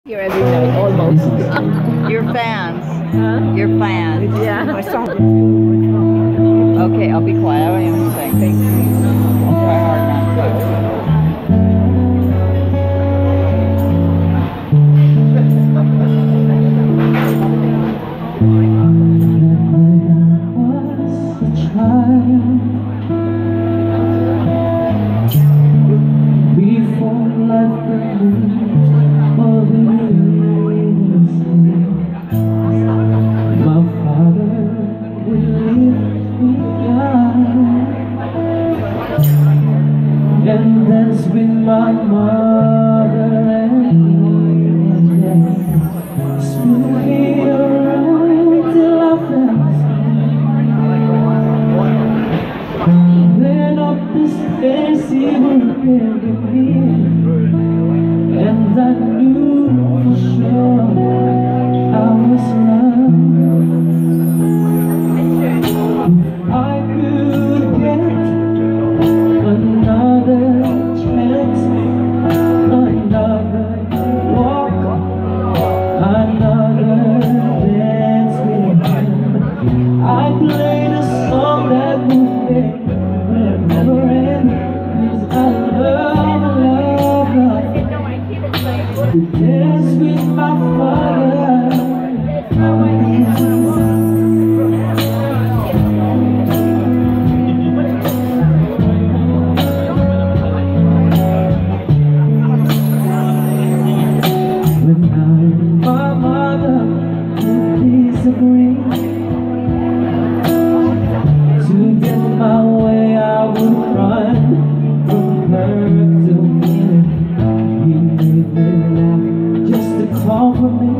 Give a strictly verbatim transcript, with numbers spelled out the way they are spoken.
Here every night, almost. Your fans. Huh? Your fans. Yeah. My song. Okay, I'll be quiet. I don't even sing. Thank you. I'll try hard not to. Before life removes all the innocence, my father would leave me behind and dance with my mother and dad, spin me around till I fell asleep. Then up the stairs he would carry me, and I knew for sure I was loved. If I could get another chance, another walk, another dance with him, I'd play the song that would make never end. 'Cause I love, love, love to dance with my father. When I and my mother would disagree, to get my way I would run from her to him. He made me laugh just to comfort me.